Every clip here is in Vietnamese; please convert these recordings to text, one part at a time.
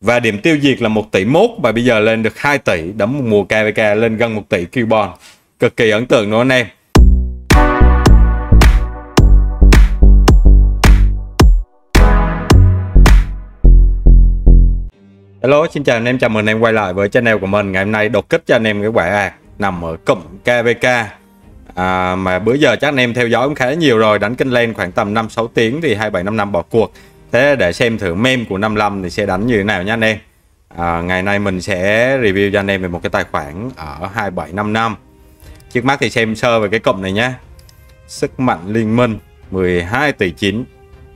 Và điểm tiêu diệt là 1 tỷ mốt và bây giờ lên được 2 tỷ, đấm một mùa KVK lên gần 1 tỷ Cubon. Cực kỳ ấn tượng đúng không anh em? Hello, xin chào anh em, chào mừng anh em quay lại với channel của mình. Ngày hôm nay đột kích cho anh em cái quả ạc nằm ở cụm KVK. Mà bữa giờ chắc anh em theo dõi cũng khá nhiều rồi, đánh kênh lên khoảng tầm 5-6 tiếng thì 2755 bỏ cuộc. Thế để xem thử meme của 55 thì sẽ đánh như thế nào nha anh em. Ngày nay mình sẽ review cho anh em về một cái tài khoản ở 2755. Trước mắt thì xem sơ về cái cụm này nhé. Sức mạnh liên minh 12 tỷ 9.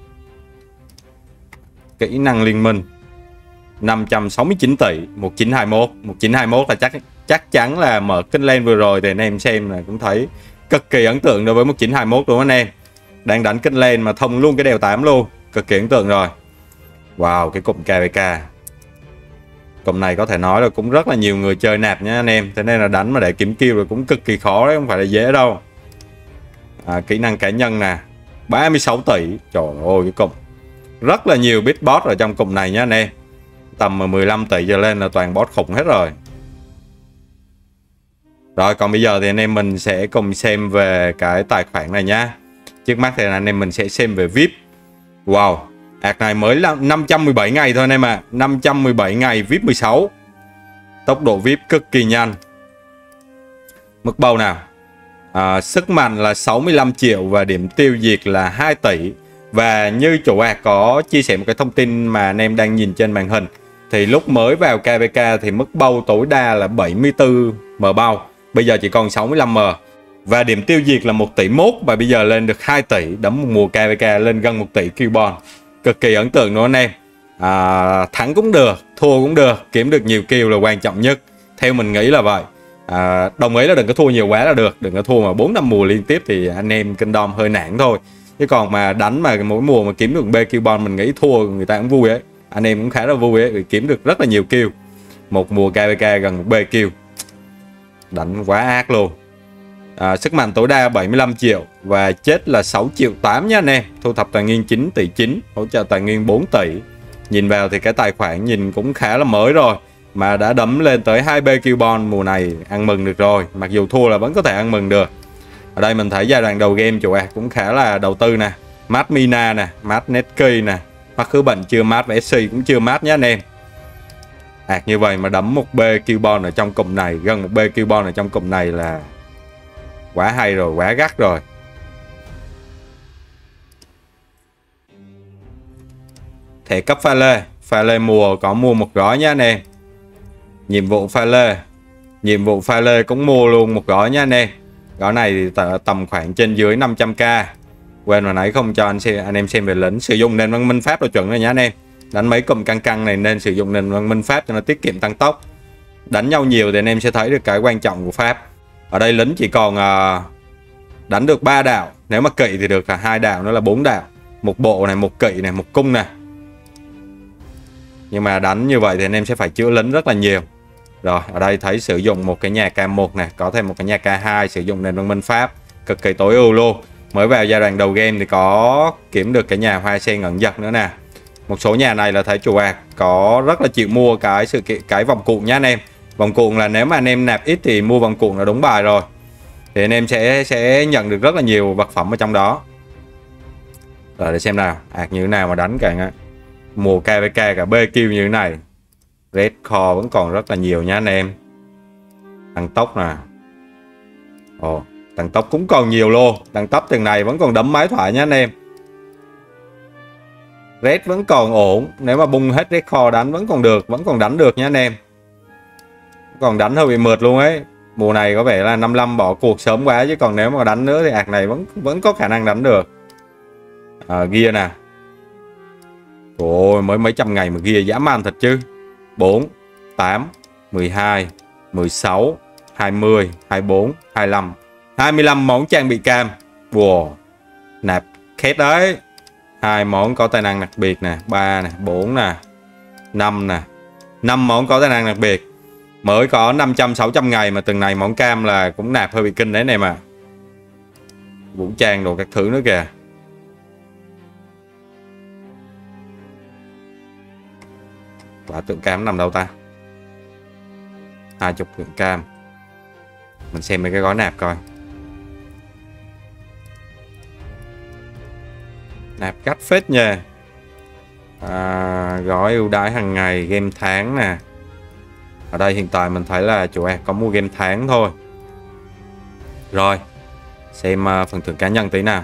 Kỹ năng liên minh 569 tỷ 1921. 1921 là chắc chắn là mở kênh lên vừa rồi thì anh em xem là cũng thấy cực kỳ ấn tượng đối với 1921 đúng không anh em? Đang đánh kênh lên mà thông luôn cái đèo 8 luôn, cực kỳ ấn tượng rồi. Wow, cái cụm KVK. Cụm này có thể nói là cũng rất là nhiều người chơi nạp nha anh em, thế nên là đánh mà để kiếm kill rồi cũng cực kỳ khó đấy, không phải là dễ đâu. Kỹ năng cá nhân nè 36 tỷ. Trời ơi, cái cụm rất là nhiều bit bot ở trong cụm này nha anh em. Tầm 15 tỷ trở lên là toàn bot khủng hết rồi. Rồi còn bây giờ thì anh em mình sẽ cùng xem về cái tài khoản này nhá. Trước mắt thì anh em mình sẽ xem về VIP. Wow, ạc này mới là 517 ngày thôi anh em ạ. 517 ngày VIP 16. Tốc độ VIP cực kỳ nhanh. Mức bầu nào. Sức mạnh là 65 triệu và điểm tiêu diệt là 2 tỷ. Và như chủ ạc có chia sẻ một cái thông tin mà anh em đang nhìn trên màn hình, thì lúc mới vào KVK thì mức bầu tối đa là 74M bầu, bây giờ chỉ còn 65M. Và điểm tiêu diệt là 1 tỷ mốt và bây giờ lên được 2 tỷ, đấm một mùa KVK lên gần 1 tỷ Cubon. Cực kỳ ấn tượng đúng không anh em? Thắng cũng được, thua cũng được, kiếm được nhiều kill là quan trọng nhất. Theo mình nghĩ là vậy. Đồng ý là đừng có thua nhiều quá là được, đừng có thua mà 4-5 mùa liên tiếp thì anh em Kingdom hơi nản thôi. Chứ còn mà đánh mà mỗi mùa mà kiếm được B Cubon, mình nghĩ thua người ta cũng vui ấy. Anh em cũng khá là vui ấy, vì kiếm được rất là nhiều kill. Một mùa KVK gần một B kill. Đánh quá ác luôn. Sức mạnh tối đa 75 triệu và chết là 6 triệu 8 nha anh em. Thu thập tài nguyên 9 tỷ 9, hỗ trợ tài nguyên 4 tỷ. Nhìn vào thì cái tài khoản nhìn cũng khá là mới rồi, mà đã đấm lên tới 2B Cubon mùa này, ăn mừng được rồi. Mặc dù thua là vẫn có thể ăn mừng được. Ở đây mình thấy giai đoạn đầu game chủ ạc cũng khá là đầu tư nè. Mát Mina nè, mát Netky nè, mắc khứ bệnh chưa mát và SC cũng chưa mát nhé anh em. Ạc như vậy mà đấm một B Cubon ở trong cụm này, gần một B Cubon ở trong cụm này là quá hay rồi, quá gắt rồi. Thẻ cấp pha lê mùa có mua một gói nha anh em. Nhiệm vụ pha lê cũng mua luôn một gói nha anh em. Gói này thì tầm khoảng trên dưới 500k. Quên hồi nãy không cho anh em xem về lính. Sử dụng nền văn minh pháp là chuẩn rồi nhá anh em. Đánh mấy cụm căng này nên sử dụng nền văn minh pháp cho nó tiết kiệm tăng tốc. Đánh nhau nhiều thì anh em sẽ thấy được cái quan trọng của pháp. Ở đây lính chỉ còn đánh được 3 đạo. Nếu mà kỵ thì được cả 2 đạo nữa là 4 đạo. Một bộ này, một kỵ này, một cung này. Nhưng mà đánh như vậy thì anh em sẽ phải chữa lính rất là nhiều. Rồi ở đây thấy sử dụng một cái nhà K1 này, có thêm một cái nhà K2, sử dụng nền văn minh pháp cực kỳ tối ưu luôn. Mới vào giai đoạn đầu game thì có kiếm được cái nhà hoa sen ẩn giật nữa nè. Một số nhà này là thấy chủ ạc có rất là chịu mua cái vòng cuộn nhá anh em. Vòng cuộn là nếu mà anh em nạp ít thì mua vòng cuộn là đúng bài rồi. Thì anh em sẽ nhận được rất là nhiều vật phẩm ở trong đó. Rồi để xem nào, ạc như thế nào mà đánh cả mùa KVK cả B kill như thế này. Red Core vẫn còn rất là nhiều nha anh em. Tăng tốc nè. Tăng tốc cũng còn nhiều luôn. Tăng tốc từng này vẫn còn đấm máy thoại nha anh em. Red vẫn còn ổn. Nếu mà bung hết Red Core đánh vẫn còn được, vẫn còn đánh được nha anh em. Còn đánh hơi bị mượt luôn ấy. Mùa này có vẻ là 55 bỏ cuộc sớm quá, chứ còn nếu mà đánh nữa thì ạc này vẫn có khả năng đánh được. Gear nè. Ôi mới mấy trăm ngày mà gear dã man thật chứ. 4, 8, 12, 16, 20, 24, 25, 25 món trang bị cam. Wow, nạp khét đấy. 2 món có tài năng đặc biệt nè, 3 nè, 4 nè, 5 nè. 5 món có tài năng đặc biệt. Mới có 500-600 ngày mà từng này món cam là cũng nạp hơi bị kinh đấy này mà. Vũ trang đồ các thứ nữa kìa. Quả tượng cam nằm đâu ta? 20 tượng cam. Mình xem mấy cái gói nạp coi. Nạp gắt phết nha. Gói ưu đãi hàng ngày, game tháng nè. Ở đây hiện tại mình thấy là chủ ạc có mua game tháng thôi. Rồi, xem phần thưởng cá nhân tí nào.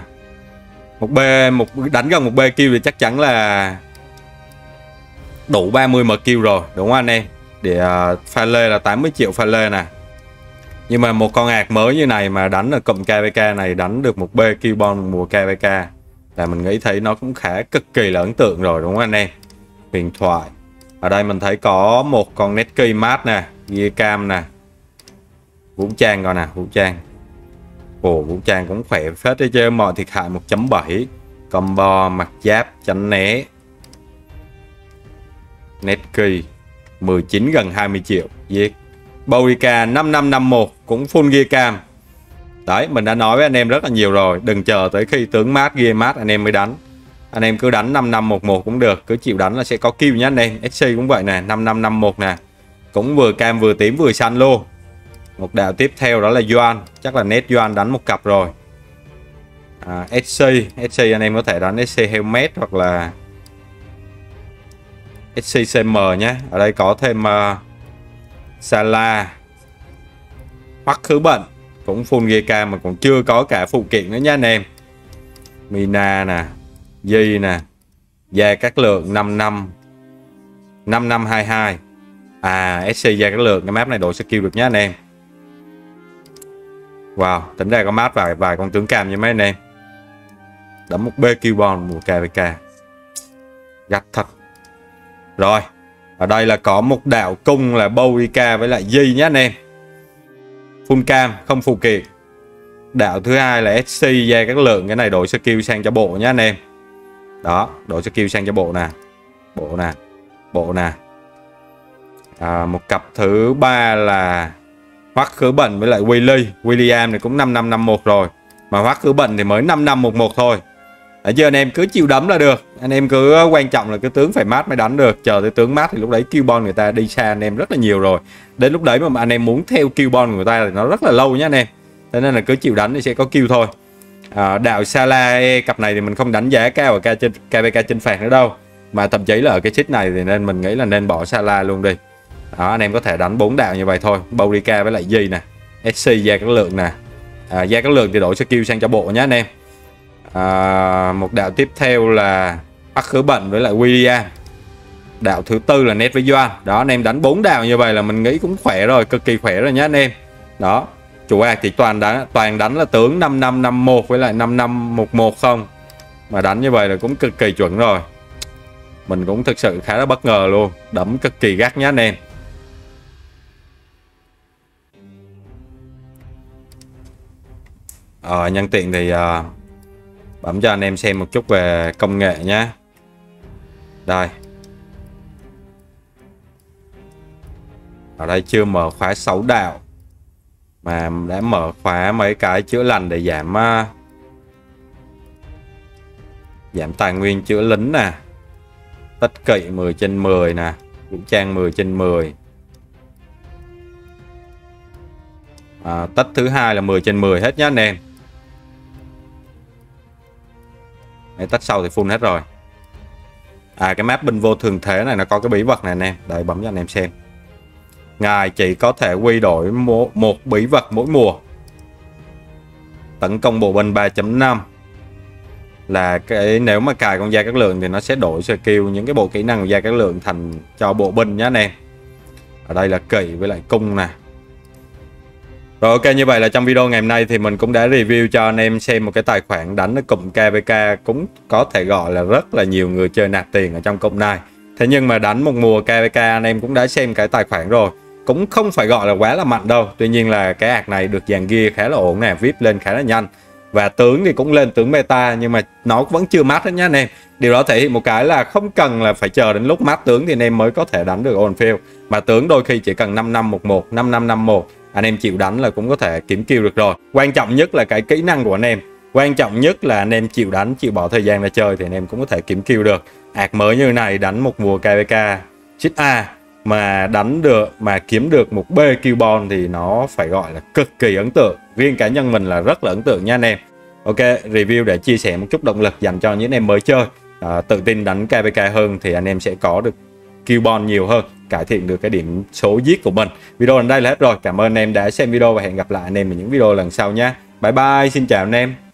Đánh gần 1B kill thì chắc chắn là đủ 30 m kill rồi, đúng không anh em? Để pha lê là 80 triệu pha lê nè. Nhưng mà một con ạc mới như này mà đánh ở cụm KVK này, đánh được 1B kill bon mùa KVK là mình nghĩ thấy nó cũng khá cực kỳ là ấn tượng rồi, đúng không anh em? Huyền thoại. Ở đây mình thấy có một con Netky mát nè, Gear Cam nè. Vũ trang coi nè, vũ trang. Ồ, vũ trang cũng khỏe phết đấy chứ. Mọi thiệt hại 1.7. Combo, mặt giáp, tránh né. Netky 19 gần 20 triệu. Giết. Borica 5551 cũng full Gear Cam. Đấy, mình đã nói với anh em rất là nhiều rồi. Đừng chờ tới khi tướng mát, Gear mát anh em mới đánh. Anh em cứ đánh 5511 cũng được. Cứ chịu đánh là sẽ có kill nhá anh em. SC cũng vậy nè, 5551 nè. Cũng vừa cam vừa tím vừa xanh luôn. Một đạo tiếp theo đó là Doan. Chắc là Net Doan đánh một cặp rồi. SC anh em có thể đánh SC Helmet hoặc là SC CM nhé. Ở đây có thêm Sala, Hoắc Khứ Bận cũng full Gear Cam mà còn chưa có cả phụ kiện nữa nha anh em. Mina nè, Di nè, Gia Cát Lượng 5522. SC Gia Cát Lượng, cái map này đổi skill được nhá anh em. Wow, tính ra có mát vài con tướng cam như mấy anh em. Đấm một B kill bon mùa KVK. Gắt thật. Rồi, ở đây là có một đạo cung là Borica với lại Di nhá anh em. Full cam, không phụ kiện. Đạo thứ hai là SC Gia Cát Lượng, cái này đổi skill sang cho bộ nhá anh em. Đó, đổi skill sang cho bộ nè. Bộ nè. Một cặp thứ ba là Hoắc Khứ Bận với lại William này cũng 5551 rồi. Mà Hoắc Khứ Bận thì mới 5511 thôi. Ở giờ anh em cứ chịu đấm là được. Anh em cứ quan trọng là cái tướng phải mát mới đánh được. Chờ tới tướng mát thì lúc đấy kill bon người ta đi xa anh em rất là nhiều rồi. Đến lúc đấy mà anh em muốn theo kill bon của người ta thì nó rất là lâu nhá anh em. Thế nên là cứ chịu đánh thì sẽ có kill thôi. Đạo Sala cặp này thì mình không đánh giá cao ở KVK trên phạt nữa đâu. Mà thậm chí là ở cái chip này thì nên mình nghĩ là nên bỏ Sala luôn đi. Đó, anh em có thể đánh 4 đạo như vậy thôi. Borica với lại Di nè, SC Gia Cát Lượng nè. Gia Cát Lượng thì đổi skill sang cho bộ nhé anh em. Một đạo tiếp theo là Hoắc Khứ Bận với lại William. Đạo thứ tư là Net với Doan. Đó, anh em đánh 4 đạo như vậy là mình nghĩ cũng khỏe rồi, cực kỳ khỏe rồi nhé anh em. Đó, chủ ạc thì toàn đánh là tướng 5551 với lại 5511 không. Mà đánh như vậy là cũng cực kỳ chuẩn rồi. Mình cũng thực sự khá là bất ngờ luôn. Đấm cực kỳ gắt nhá anh em. Nhân tiện thì bấm cho anh em xem một chút về công nghệ nhé. Đây. Ở đây chưa mở khóa 6 đạo mà đã mở khóa mấy cái chữa lành để giảm tài nguyên chữa lính nè. Tất kỵ 10/10 nè, vũ trang 10/10. Tất thứ hai là 10/10 hết nhá anh em. Tất sau thì full hết rồi. Cái map binh vô thường thế này nó có cái bí vật này anh em. Đây, bấm cho anh em xem. Ngài chỉ có thể quy đổi một bí vật mỗi mùa. Tấn công bộ binh 3.5 là cái nếu mà cài con Gia Cát Lượng thì nó sẽ đổi skill những cái bộ kỹ năng của Gia Cát Lượng thành cho bộ binh nhá anh em. Ở đây là kỵ với lại cung nè. Rồi ok, như vậy là trong video ngày hôm nay thì mình cũng đã review cho anh em xem một cái tài khoản đánh ở cụm KVK cũng có thể gọi là rất là nhiều người chơi nạp tiền ở trong cụm này. Thế nhưng mà đánh một mùa KVK anh em cũng đã xem cái tài khoản rồi. Cũng không phải gọi là quá là mạnh đâu. Tuy nhiên là cái ạc này được dàn gear khá là ổn nè, VIP lên khá là nhanh. Và tướng thì cũng lên tướng meta nhưng mà nó vẫn chưa mát hết nhá anh em. Điều đó thể hiện một cái là không cần là phải chờ đến lúc mát tướng thì anh em mới có thể đánh được on field. Mà tướng đôi khi chỉ cần 5511, 5551 anh em chịu đánh là cũng có thể kiếm kill được rồi. Quan trọng nhất là cái kỹ năng của anh em. Quan trọng nhất là anh em chịu đánh, chịu bỏ thời gian ra chơi thì anh em cũng có thể kiếm kill được. Ạc mới như này đánh một mùa KVK chích A mà đánh được, mà kiếm được một B kill bon thì nó phải gọi là cực kỳ ấn tượng. Riêng cá nhân mình là rất là ấn tượng nha anh em. Ok, review để chia sẻ một chút động lực dành cho những em mới chơi, tự tin đánh KVK hơn thì anh em sẽ có được kill bon nhiều hơn, cải thiện được cái điểm số giết của mình. Video đến đây là hết rồi. Cảm ơn anh em đã xem video và hẹn gặp lại anh em ở những video lần sau nha. Bye bye, xin chào anh em.